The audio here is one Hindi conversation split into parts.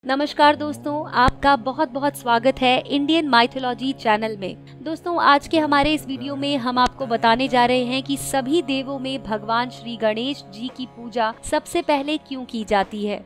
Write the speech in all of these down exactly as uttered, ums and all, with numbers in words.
नमस्कार दोस्तों, आपका बहुत बहुत स्वागत है इंडियन माइथोलॉजी चैनल में। दोस्तों, आज के हमारे इस वीडियो में हम आपको बताने जा रहे हैं कि सभी देवों में भगवान श्री गणेश जी की पूजा सबसे पहले क्यों की जाती है।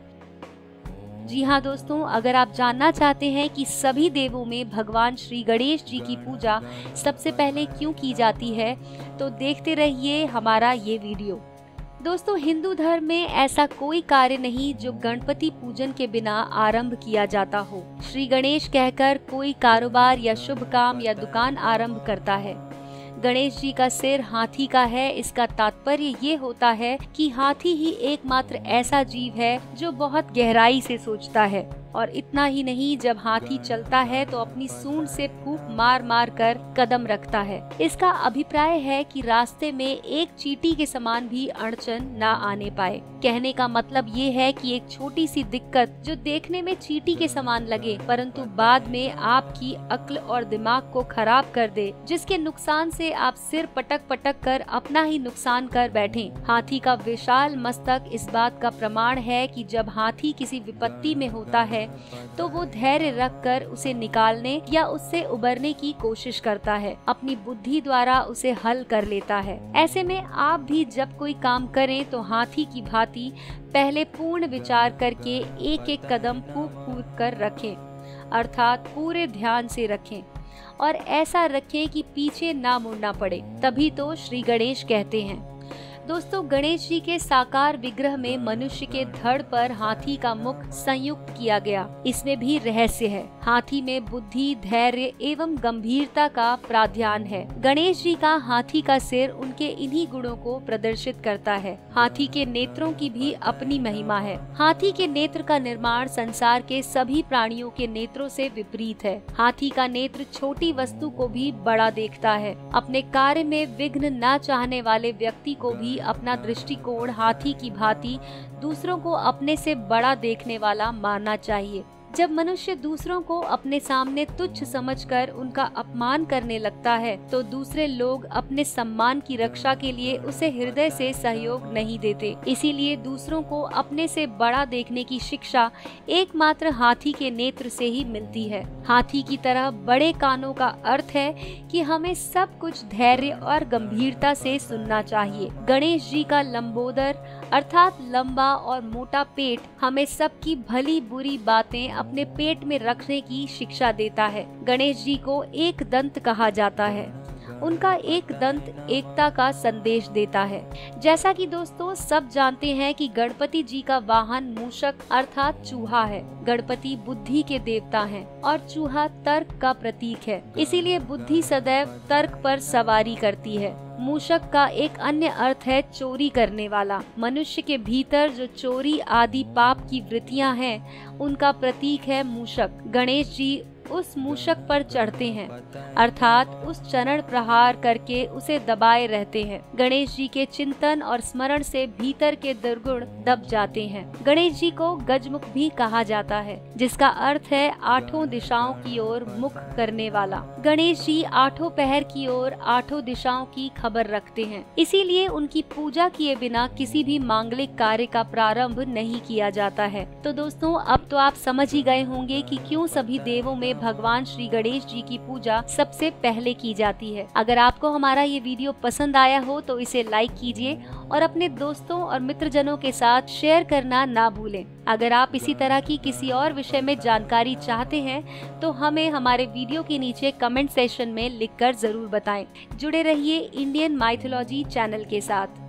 जी हाँ दोस्तों, अगर आप जानना चाहते हैं कि सभी देवों में भगवान श्री गणेश जी की पूजा सबसे पहले क्यों की जाती है, तो देखते रहिए हमारा ये वीडियो। दोस्तों, हिंदू धर्म में ऐसा कोई कार्य नहीं जो गणपति पूजन के बिना आरंभ किया जाता हो। श्री गणेश कहकर कोई कारोबार या शुभ काम या दुकान आरंभ करता है। गणेश जी का सिर हाथी का है, इसका तात्पर्य ये होता है कि हाथी ही एकमात्र ऐसा जीव है जो बहुत गहराई से सोचता है। और इतना ही नहीं, जब हाथी चलता है तो अपनी सूंड से फूंक मार मार कर कदम रखता है। इसका अभिप्राय है कि रास्ते में एक चींटी के समान भी अड़चन ना आने पाए। कहने का मतलब ये है कि एक छोटी सी दिक्कत जो देखने में चींटी के समान लगे, परंतु बाद में आपकी अक्ल और दिमाग को खराब कर दे, जिसके नुकसान से आप सिर पटक पटक कर अपना ही नुकसान कर बैठें। हाथी का विशाल मस्तक इस बात का प्रमाण है कि जब हाथी किसी विपत्ति में होता है तो वो धैर्य रखकर उसे निकालने या उससे उबरने की कोशिश करता है, अपनी बुद्धि द्वारा उसे हल कर लेता है। ऐसे में आप भी जब कोई काम करें तो हाथी की भांति पहले पूर्ण विचार करके एक एक कदम फूंक फूंक कर रखें, अर्थात पूरे ध्यान से रखें और ऐसा रखें कि पीछे ना मुड़ना पड़े, तभी तो श्री गणेश कहते हैं। दोस्तों, गणेश जी के साकार विग्रह में मनुष्य के धड़ पर हाथी का मुख संयुक्त किया गया। इसमें भी रहस्य है। हाथी में बुद्धि, धैर्य एवं गंभीरता का प्राध्यान है। गणेश जी का हाथी का सिर उनके इन्हीं गुणों को प्रदर्शित करता है। हाथी के नेत्रों की भी अपनी महिमा है। हाथी के नेत्र का निर्माण संसार के सभी प्राणियों के नेत्रों से विपरीत है। हाथी का नेत्र छोटी वस्तु को भी बड़ा देखता है। अपने कार्य में विघ्न न चाहने वाले व्यक्ति को भी अपना दृष्टिकोण हाथी की भांति दूसरों को अपने से बड़ा देखने वाला मानना चाहिए। जब मनुष्य दूसरों को अपने सामने तुच्छ समझकर उनका अपमान करने लगता है तो दूसरे लोग अपने सम्मान की रक्षा के लिए उसे हृदय से सहयोग नहीं देते। इसीलिए दूसरों को अपने से बड़ा देखने की शिक्षा एकमात्र हाथी के नेत्र से ही मिलती है। हाथी की तरह बड़े कानों का अर्थ है कि हमें सब कुछ धैर्य और गंभीरता से सुनना चाहिए। गणेश जी का लंबोदर अर्थात लंबा और मोटा पेट हमें सबकी भली बुरी बातें अपने पेट में रखने की शिक्षा देता है। गणेश जी को एक दंत कहा जाता है। उनका एक दंत एकता का संदेश देता है। जैसा कि दोस्तों सब जानते हैं कि गणपति जी का वाहन मूषक अर्थात चूहा है। गणपति बुद्धि के देवता हैं और चूहा तर्क का प्रतीक है। इसीलिए बुद्धि सदैव तर्क पर सवारी करती है। मूषक का एक अन्य अर्थ है चोरी करने वाला। मनुष्य के भीतर जो चोरी आदि पाप की वृत्तियां हैं, उनका प्रतीक है मूषक। गणेश जी उस मूषक पर चढ़ते हैं, अर्थात उस चरण प्रहार करके उसे दबाए रहते हैं। गणेश जी के चिंतन और स्मरण से भीतर के दुर्गुण दब जाते हैं। गणेश जी को गजमुख भी कहा जाता है, जिसका अर्थ है आठों दिशाओं की ओर मुख करने वाला। गणेश जी आठों पहर की ओर आठों दिशाओं की खबर रखते हैं। इसीलिए उनकी पूजा किए बिना किसी भी मांगलिक कार्य का प्रारंभ नहीं किया जाता है। तो दोस्तों, अब तो आप समझ ही गए होंगे कि क्यों सभी देवों में भगवान श्री गणेश जी की पूजा सबसे पहले की जाती है। अगर आपको हमारा ये वीडियो पसंद आया हो तो इसे लाइक कीजिए और अपने दोस्तों और मित्रजनों के साथ शेयर करना ना भूलें। अगर आप इसी तरह की किसी और विषय में जानकारी चाहते हैं तो हमें हमारे वीडियो के नीचे कमेंट सेक्शन में लिखकर जरूर बताएं। जुड़े रहिए इंडियन माइथोलॉजी चैनल के साथ।